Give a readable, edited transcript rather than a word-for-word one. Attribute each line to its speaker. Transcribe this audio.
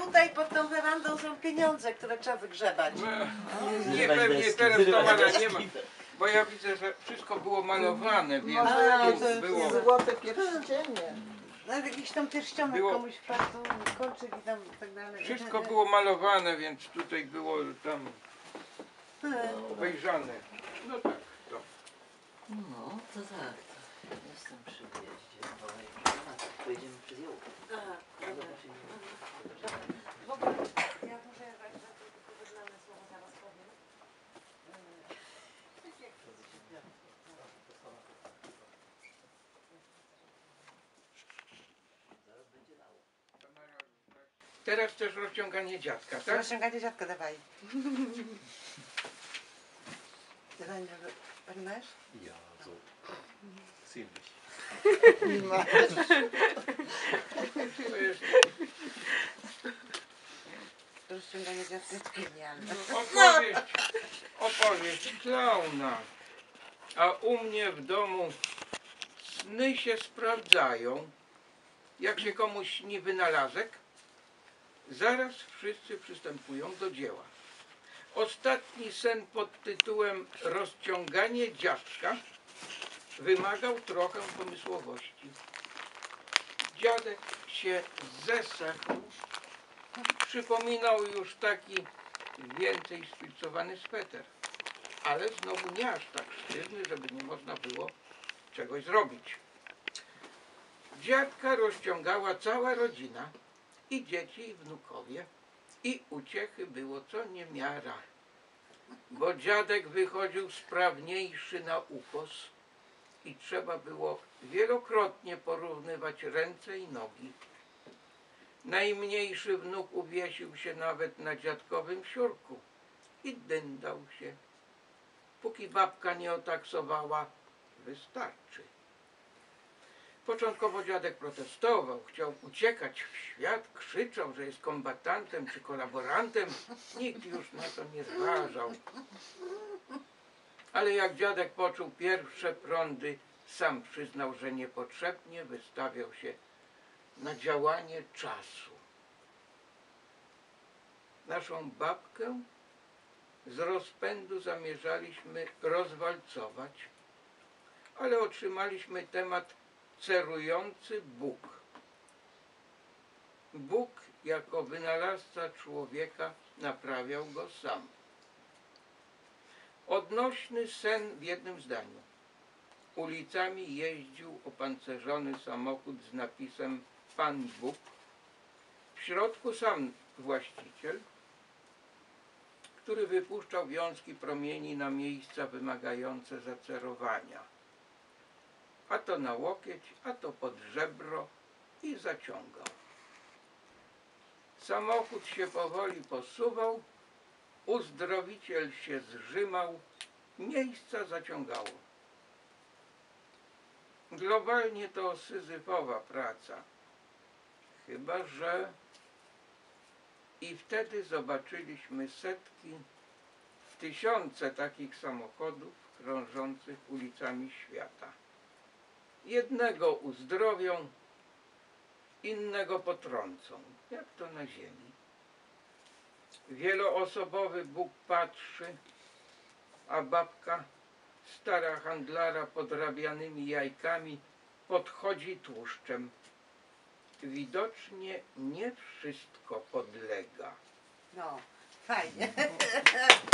Speaker 1: tutaj pod tą werandą są pieniądze, które trzeba wygrzebać.
Speaker 2: Nie, pewnie teraz Tamara nie ma. Bo ja widzę, że wszystko było malowane, więc
Speaker 1: to
Speaker 2: było...
Speaker 3: Złote pierścienie.
Speaker 1: Nawet jakiś tam pierścionek
Speaker 2: Było-
Speaker 1: komuś wpadł, kolczyk i tam tak dalej.
Speaker 2: Wszystko było malowane, więc tutaj było tam obejrzane. No tak, to.
Speaker 4: No, to tak. Jestem przy wjeździe, bo jak pojedziemy przez Jołkę.
Speaker 1: Aha, dobra.
Speaker 4: Zobaczymy.
Speaker 1: W ogóle ja muszę tylko wyznane słowo zaraz powiem.
Speaker 4: Zaraz będzie lało.
Speaker 2: Teraz też rozciąganie dziadka, tak?
Speaker 1: Rozciąganie dziadka dawaj. Dawaj, pani masz?
Speaker 5: Ja, so ziemlich.
Speaker 2: To jest
Speaker 1: Rozciąganie dziadka jest genialne.
Speaker 2: opowieść klauna. A u mnie w domu sny się sprawdzają. Jak się komuś śni wynalazek, zaraz wszyscy przystępują do dzieła. Ostatni sen pod tytułem Rozciąganie dziadka wymagał trochę pomysłowości. Dziadek się zesechł. Przypominał już taki więcej szpilcowany sweter, ale znowu nie aż tak sztywny, żeby nie można było czegoś zrobić. Dziadka rozciągała cała rodzina, i dzieci, i wnukowie, i uciechy było co niemiara, bo dziadek wychodził sprawniejszy na ukos i trzeba było wielokrotnie porównywać ręce i nogi. Najmniejszy wnuk uwiesił się nawet na dziadkowym siurku i dyndał się. Póki babka nie otaksowała, wystarczy. Początkowo dziadek protestował, chciał uciekać w świat, krzyczał, że jest kombatantem czy kolaborantem. Nikt już na to nie zważał. Ale jak dziadek poczuł pierwsze prądy, sam przyznał, że niepotrzebnie wystawiał się na działanie czasu. Naszą babkę z rozpędu zamierzaliśmy rozwalcować, ale otrzymaliśmy temat cerujący Bóg. Bóg jako wynalazca człowieka naprawiał go sam. Odnośny sen w jednym zdaniu. Ulicami jeździł opancerzony samochód z napisem Pan Bóg. W środku sam właściciel, który wypuszczał wiązki promieni na miejsca wymagające zacerowania. A to na łokieć, a to pod żebro i zaciągał. Samochód się powoli posuwał, uzdrowiciel się zżymał, miejsca zaciągało. Globalnie to syzyfowa praca, chyba że i wtedy zobaczyliśmy setki, tysiące takich samochodów krążących ulicami świata. Jednego uzdrowią, innego potrącą, jak to na ziemi. Wieloosobowy Bóg patrzy, a babka, stara handlara podrabianymi jajkami, podchodzi tłuszczem. Widocznie nie wszystko podlega.
Speaker 1: No, fajnie.